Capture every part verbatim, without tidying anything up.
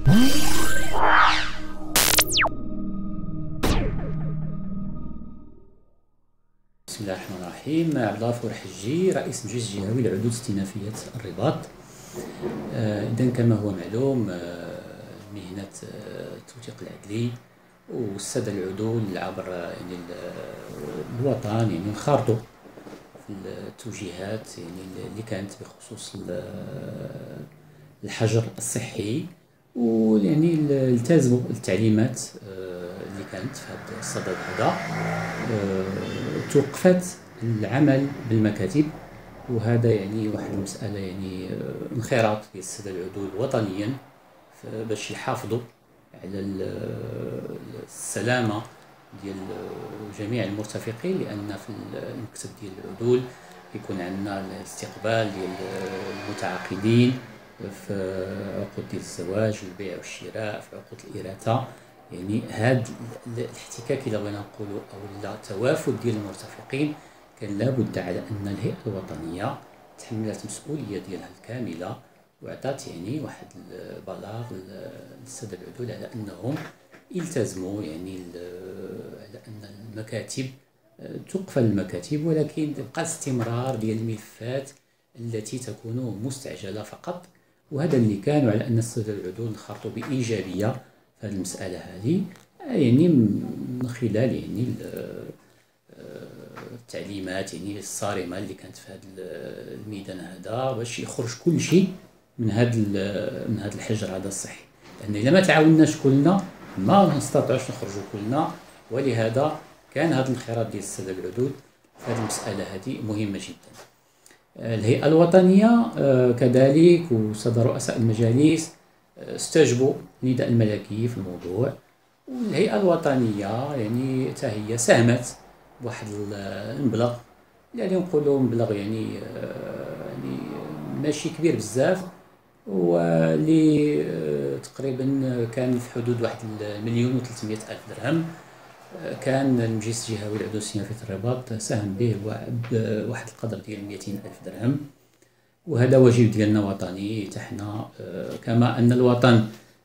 بسم الله الرحمن الرحيم. عبد الغفور حجي، رئيس مجلس جهوي لعدود استئنافية الرباط. إذا كما هو معلوم، مهنة التوثيق العدلي والسادة العدول عبر يعني الوطن يعني انخرطوا في التوجيهات يعني اللي كانت بخصوص الحجر الصحي، ويعني التزموا التعليمات اللي كانت في هذا الصدد. هذا توقفت العمل بالمكاتب، وهذا يعني واحد المسألة يعني انخراط ديال السادة العدول وطنيا باش يحافظوا على السلامة ديال جميع المرتفقين، لأن في المكتب ديال العدول يكون عندنا الاستقبال ديال المتعاقدين في عقود ديال الزواج والبيع والشراء، في عقود الإراثة. يعني هذا الاحتكاك إلا بغينا نقولوا أو لا التوافد ديال المرتفقين كان لابد على أن الهيئة الوطنية تحملت المسؤولية ديالها الكاملة، وعطات يعني واحد البلاغ للسادة العدول على أنهم يلتزموا يعني على أن المكاتب تقفل المكاتب، ولكن يبقى استمرار ديال الملفات التي تكون مستعجلة فقط. وهذا اللي كان، على أن السادة العدول انخرطوا بإيجابية في هذه المسألة هذه، يعني من خلال يعني التعليمات يعني الصارمة اللي كانت في هذا الميدان هذا، باش يخرج كل شيء من هذا من هذا الحجر هذا الصحي. لأن إذا ما تعاوناش كلنا ما نستطيعوش نخرجوا كلنا، ولهذا كان هذا الانخراط ديال السادة العدول في هذه المسألة هذه مهمة جدا. الهيئة الوطنية كذلك وسادة رؤساء المجالس استجبوا نداء الملكي في الموضوع، والهيئة الوطنية يعني حتى هي ساهمت بواحد المبلغ اللي نقولوا مبلغ يعني يعني ماشي كبير بزاف، واللي تقريبا كان في حدود واحد المليون وثلاثمائة ألف درهم. كان المجلس الجهوي لعدود استئنافية الرباط ساهم به بواحد القدر ديال مئتين ألف درهم، وهذا واجب ديالنا وطني. تحنا كما أن الوطن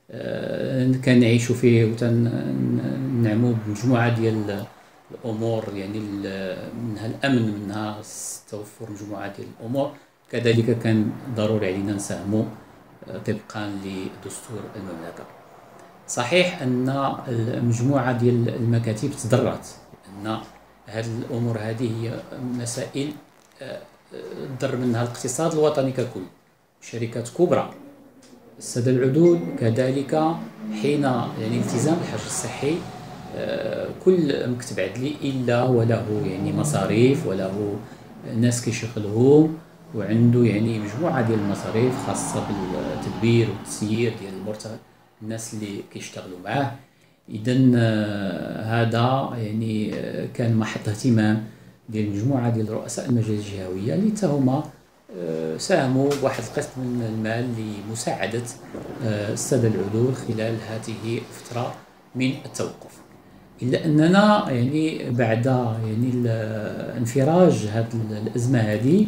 كنعيش فيه وتنعموا بمجموعة ديال الأمور، يعني منها الأمن، منها توفر مجموعة ديال الأمور، كذلك كان ضروري علينا نساهموا طبقا لدستور المملكة. صحيح أن المجموعة ديال المكاتب تضررت، لأن هذه الأمور هذه هي مسائل ضر منها الاقتصاد الوطني ككل، شركات كبرى. السادة العدول كذلك حين يعني التزام الحجر الصحي، كل مكتب عدلي إلا وله يعني مصاريف وله ناس كيشغلهم، وعنده يعني مجموعة ديال المصاريف خاصة بالتدبير والتسيير ديال المرتب الناس اللي كيشتغلوا معاه. إذا هذا يعني كان محط اهتمام ديال مجموعة ديال رؤساء المجالس الجهوية اللي حتى هما ساهموا بواحد القسط من المال لمساعدة السادة العدول خلال هذه الفترة من التوقف. إلا أننا يعني بعد يعني انفراج هذه الأزمة هذه،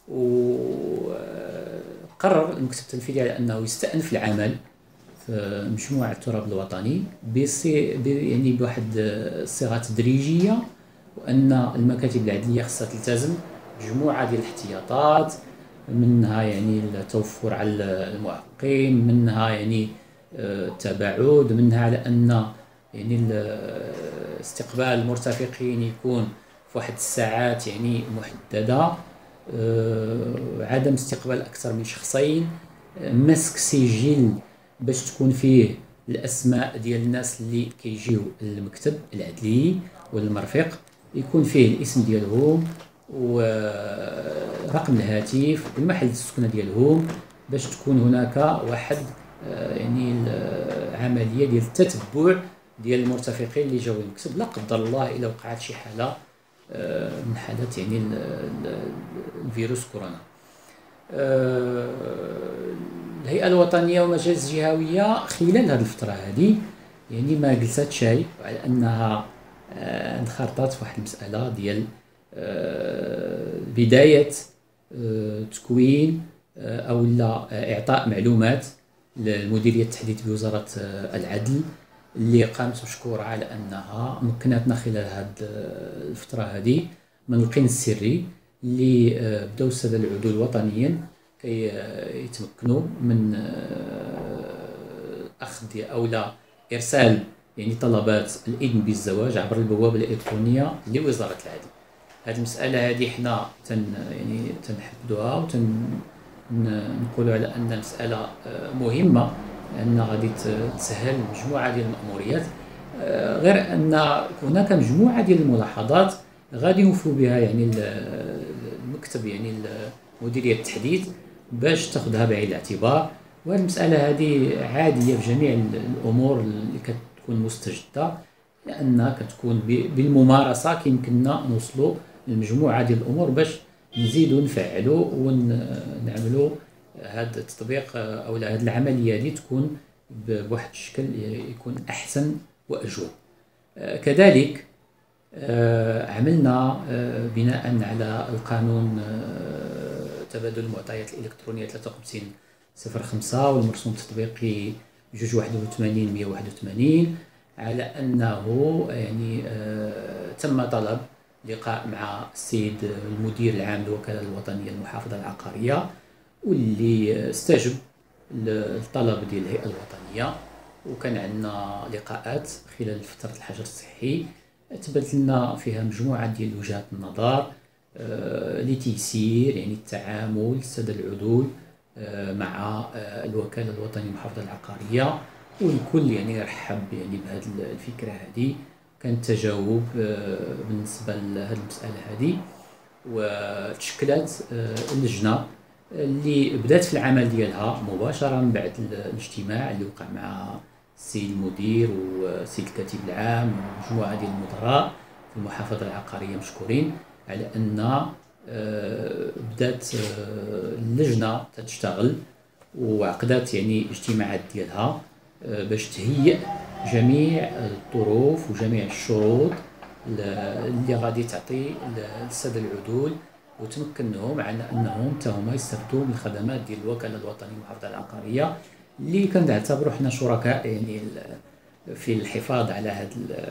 وقرر المكتب التنفيذي على أنه يستأنف العمل في مجموعة التراب الوطني يعني بواحد الصيغة تدريجية، وأن المكاتب العدلية خصها تلتزم مجموعة ديال الاحتياطات، منها يعني التوفر على المعقم، منها يعني التباعد، منها على أن يعني استقبال المرتفقين يكون في واحد الساعات يعني محددة، عدم استقبال أكثر من شخصين، مسك سجل باش تكون فيه الأسماء ديال الناس اللي كيجيو للمكتب العدلي والمرفق، يكون فيه الاسم ديالهم ورقم الهاتف والمحل السكنة ديالهم، باش تكون هناك واحد يعني العملية ديال التتبع ديال المرتفقين اللي جاو للمكتب، لا قدر الله إلا وقعت شي حالة من حالات يعني الفيروس كورونا. الهيئة الوطنية ومجالس جهوية خلال هذه الفترة هذه يعني ما جلست شيء على أنها انخرطت في واحد المسألة ديال بداية تكوين أو لا إعطاء معلومات المديريه التحديث بوزاره العدل اللي قامت مشكوره على انها مكنتنا خلال هذه الفتره هذه من القين السري اللي بداو الساده العدول وطنيا كي يتمكنوا من اخذ او لا ارسال يعني طلبات الاذن بالزواج عبر البوابه الالكترونيه لوزاره العدل. هذه المساله هذه حنا تن يعني تنحدوها وتن نقولوا على ان المساله مهمه لان غادي تسهل مجموعه ديال المأموريات، غير ان هناك مجموعه ديال الملاحظات غادي يوفوا بها يعني المكتب يعني مديريه التحديث باش تاخذها بعين الاعتبار. وهذه المساله هذه عاديه في جميع الامور اللي كتكون مستجده، لانها كتكون بالممارسه كيمكننا نوصلوا لمجموعه ديال الامور باش نزيدوا نفعلوا ونعملوا هذا التطبيق او هذه العمليه هذه تكون بواحد الشكل يكون احسن واجود. كذلك عملنا بناء على القانون تبادل المعطيات الالكترونيه ثلاثة وخمسين صفر خمسة والمرسوم التطبيقي جوج واحد وثمانين مئة وواحد وثمانين على انه يعني تم طلب لقاء مع السيد المدير العام للوكاله الوطنيه للمحافظه العقاريه، واللي استجب الطلب ديال الهيئه الوطنيه، وكان عندنا لقاءات خلال فتره الحجر الصحي تبادلنا لنا فيها مجموعه ديال وجهات النظر آه لتيسير يعني التعامل الساده العدول آه مع آه الوكاله الوطنيه للمحافظه العقاريه، والكل يعني رحب يعني بهذه الفكره هذه. كان التجاوب آه بالنسبه لهذه المساله هذه، وتشكلت آه اللجنه اللي بدات في العمل ديالها مباشره من بعد الاجتماع اللي وقع مع السيد المدير والسيد الكاتب العام ومجموعه ديال المدراء في المحافظه العقاريه مشكورين على ان بدات اللجنه تشتغل وعقدات يعني اجتماعات ديالها باش تهيئ جميع الظروف وجميع الشروط اللي غادي تعطي للساده العدول وتمكنهم على انهم حتى هما يستفدوا من الخدمات ديال الوكاله الوطنيه للمحافظه العقاريه اللي كنعتبروا حنا شركاء يعني في الحفاظ على هذه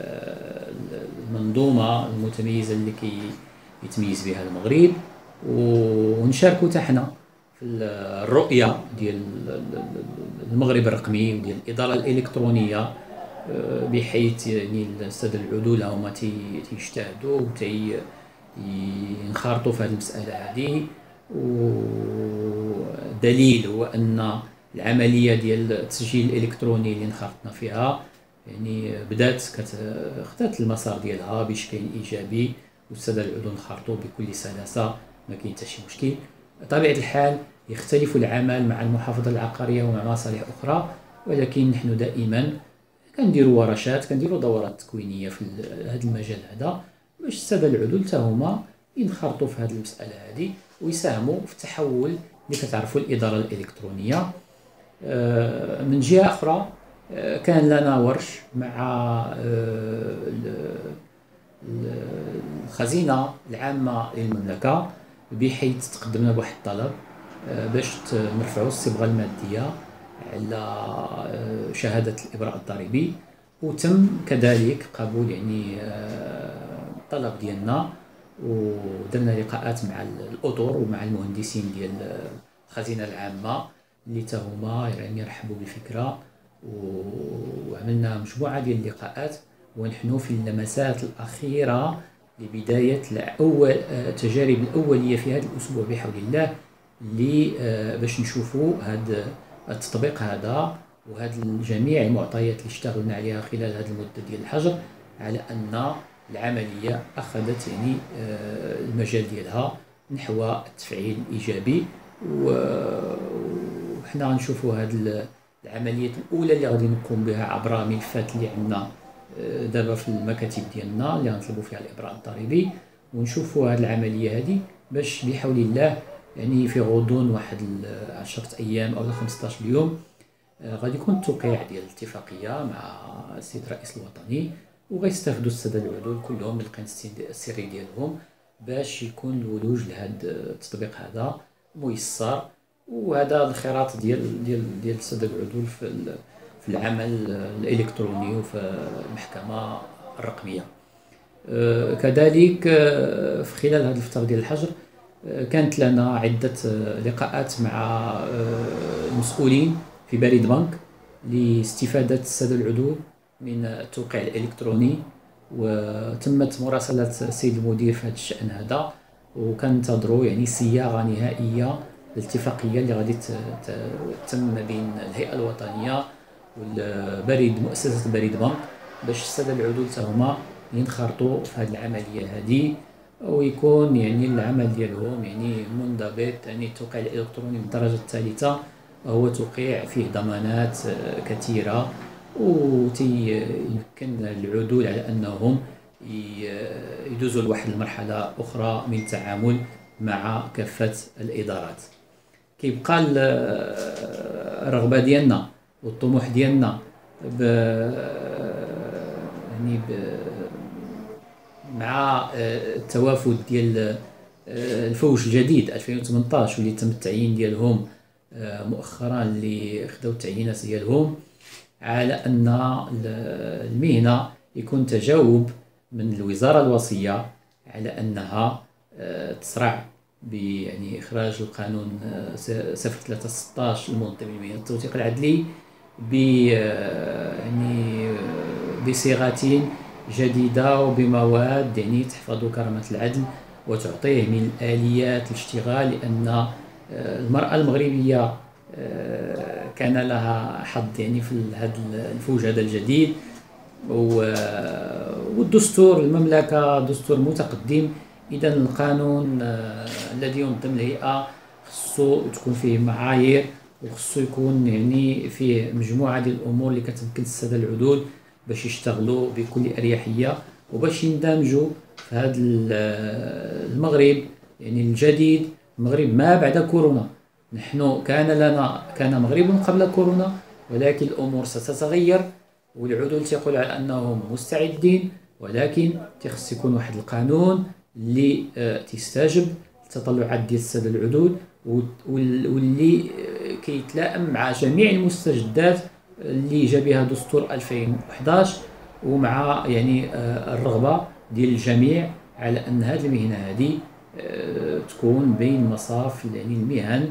المنظومه المتميزه اللي كيتميز بها المغرب، ونشاركوا حتى حنا في الرؤيه ديال المغرب الرقمي وديال الاداره الالكترونيه، بحيث يعني الساده العدول هما تيجتهدوا وتي ينخرطوا في هذه المساله هذه. ودليل هو ان العمليه ديال التسجيل الالكتروني اللي انخرطنا فيها يعني بدات خدات المسار ديالها بشكل ايجابي، والساده العدول انخرطوا بكل سلاسه، ما كاين حتى شي مشكل. بطبيعه الحال يختلف العمل مع المحافظه العقاريه ومع مصالح اخرى، ولكن نحن دائما كنديروا ورشات كنديروا دورات تكوينيه في هذا المجال هذا باش الساده العدول حتى هما ينخرطوا في هذه المساله هذه ويساهموا في التحول اللي كتعرفوا الاداره الالكترونيه. من جهه اخرى كان لنا ورش مع الخزينه العامه للمملكه، بحيث تقدمنا بواحد الطلب باش نرفعوا الصبغه الماديه على شهاده الابراء الضريبي، وتم كذلك قبول يعني الطلب ديالنا، ودرنا لقاءات مع الاطر ومع المهندسين ديال الخزينه العامه اللي تا هما يعني رحبوا بالفكره، وعملنا مجموعه ديال اللقاءات ونحن في اللمسات الاخيره لبدايه الاول التجارب الاوليه في هذا الاسبوع بحول الله، اللي باش نشوفوا هذا التطبيق هذا وهذه جميع المعطيات اللي اشتغلنا عليها خلال هذه المده ديال الحجر على ان العمليه اخذت يعني المجال ديالها نحو التفعيل الايجابي. وحنا غنشوفوا هذه العمليات الاولى اللي غادي نقوم بها عبر ملفات اللي عندنا دابا في المكاتب ديالنا اللي غنطلبوا فيها الابراء الضريبي، ونشوفوا هذه العمليه هذه باش بحول الله يعني في غضون واحد عشرة ايام او خمسطاش يوم غادي يكون التوقيع ديال الاتفاقيه مع السيد الرئيس الوطني، وغيستافدوا الساده العدول كلهم من القين السري ديالهم باش يكون الولوج لهذا التطبيق هذا ميسر وهذا الانخراط ديال ديال ديال الساده العدول في في العمل الالكتروني وفي المحكمه الرقميه. أه كذلك أه في خلال هذه الفتره ديال الحجر أه كانت لنا عده لقاءات مع أه المسؤولين في بريد بنك لاستفاده الساده العدول من التوقيع الالكتروني، وتمت مراسله السيد المدير في هذا الشان هذا، وكننتظروا يعني صياغه نهائيه الاتفاقيه اللي غادي تتم بين الهيئه الوطنيه والبريد مؤسسه بريد بنك باش الساده العدول هما ينخرطوا في هذه العمليه هذه، ويكون يعني العمل ديالهم يعني منضبط. يعني التوقيع الالكتروني بالدرجه الثالثه هو توقيع فيه ضمانات كثيره، وتيمكن العدول على انهم يدوزوا لواحد المرحله اخرى من التعامل مع كافه الادارات. كيبقى الرغبه ديالنا والطموح ديالنا ب يعني ب مع التوافد ديال الفوج الجديد ألفين وثمنطاش واللي تم التعيين ديالهم مؤخرا، اللي خداو التعيينات ديالهم، على ان المهنه يكون تجاوب من الوزاره الوصيه على انها تسرع ب يعني اخراج القانون صفر ثلاثة ستطاش المنظم لمهنه التوثيق العدلي ب يعني بصيغه جديده وبمواد يعني تحفظ كرامه العدل وتعطيه من الاليات الاشتغال، لان المراه المغربيه كان لها حظ يعني في هذا الفوج هذا الجديد، والدستور المملكه دستور متقدم. اذا القانون الذي ينظم الهيئه خصو تكون فيه معايير، وخصو يكون يعني فيه مجموعه ديال الامور اللي كتمكن الساده العدول باش يشتغلوا بكل اريحيه وباش يندمجوا في هذا المغرب يعني الجديد، المغرب ما بعد كورونا. نحن كان لنا كان مغرب قبل كورونا، ولكن الامور ستتغير، والعدول تيقول على انهم مستعدين، ولكن تيخص يكون واحد القانون اللي تيستجب للتطلعات ديال الساده العدول، واللي كيتلائم مع جميع المستجدات اللي جا بها دستور ألفين وحداش، ومع يعني الرغبه ديال الجميع على ان هذه المهنه هذه تكون بين مصاف يعني المهن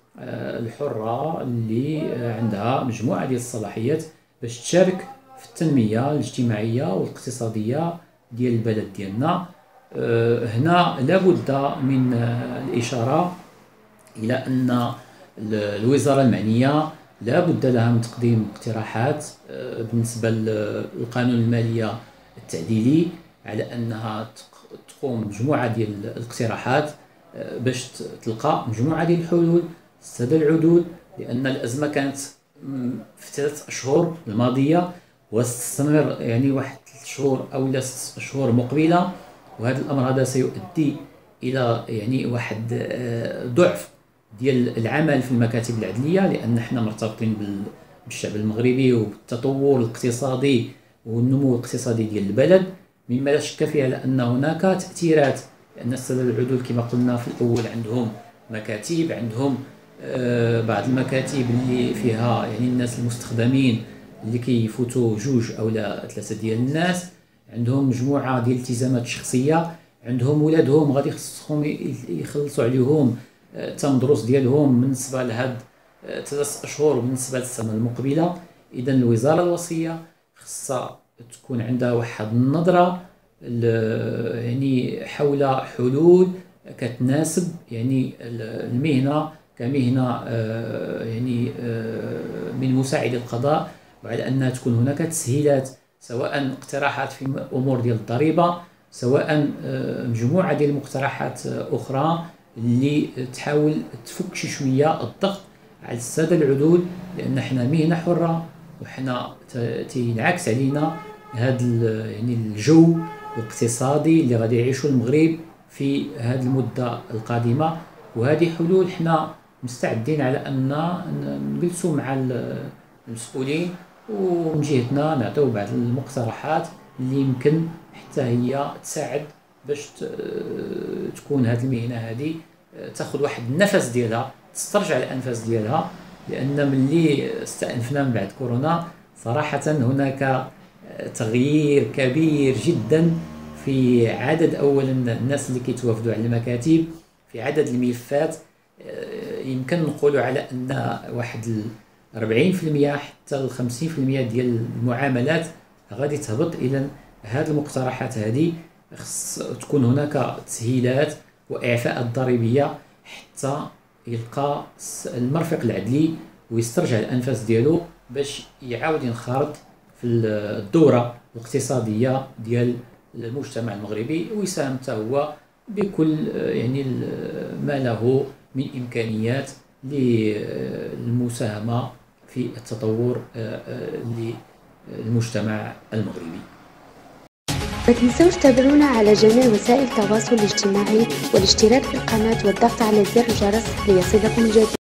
الحرة اللي عندها مجموعة ديال الصلاحيات باش تشارك في التنمية الاجتماعية والاقتصادية ديال البلد ديالنا. هنا لابد من الإشارة إلى أن الوزارة المعنية لابد لها من تقديم اقتراحات بالنسبة للقانون المالية التعديلي، على أنها تقوم مجموعة ديال الاقتراحات باش تلقى مجموعة ديال الحلول الساده العدول، لان الازمه كانت في ثلاث اشهر الماضيه وستستمر يعني واحد ثلاث شهور او لا ست شهور مقبله، وهذا الامر هذا سيؤدي الى يعني واحد ضعف ديال العمل في المكاتب العدليه، لان احنا مرتبطين بالشعب المغربي وبالتطور الاقتصادي والنمو الاقتصادي ديال البلد، مما لا شك فيه على ان هناك تاثيرات، لان الساده العدول كما قلنا في الاول عندهم مكاتب، عندهم آه بعض المكاتب اللي فيها يعني الناس المستخدمين اللي كيفوتوا جوج او لا ثلاثه ديال الناس، عندهم مجموعه ديال الالتزامات شخصيه، عندهم ولادهم غادي خصهم يخلصوا عليهم التمدرس ديالهم بالنسبه لهاد ثلاث اشهر وبالنسبه للسنه المقبله. اذا الوزاره الوصيه خصها تكون عندها واحد النظره يعني حول حلول كتناسب يعني المهنه كمهنه يعني من مساعد القضاء، وعلى انها تكون هناك تسهيلات، سواء اقتراحات في امور ديال الضريبه، سواء مجموعه ديال المقترحات اخرى اللي تحاول تفك شي شويه الضغط على الساده العدول، لان حنا مهنه حره وحنا تينعكس علينا هذا يعني الجو الاقتصادي اللي غادي يعيشوا المغرب في هذه المده القادمه. وهذه حلول حنا مستعدين على ان نجلسوا مع المسؤولين ومن جهتنا نعطيو بعض المقترحات اللي يمكن حتى هي تساعد باش تكون هذه المهنه هذه تاخذ واحد النفس ديالها تسترجع الانفاس ديالها، لان ملي استأنفنا من بعد كورونا صراحه هناك تغيير كبير جدا في عدد اولا الناس اللي كيتوافدوا على المكاتب، في عدد الملفات. يمكن نقولوا على ان واحد أربعين بالمئة حتى خمسين بالمئة ديال المعاملات غادي تهبط. اذا هذه المقترحات هذه خص تكون هناك تسهيلات واعفاءات ضريبيه حتى يلقى المرفق العدلي ويسترجع الانفاس ديالو باش يعاود ينخرط في الدوره الاقتصاديه ديال المجتمع المغربي، ويساهم حتى هو بكل يعني ما له من امكانيات للمساهمه في التطور للمجتمع المغربي. ما تنسوش تابعونا على جميع وسائل التواصل الاجتماعي والاشتراك في القناة والضغط على زر الجرس ليصلكم الجديد.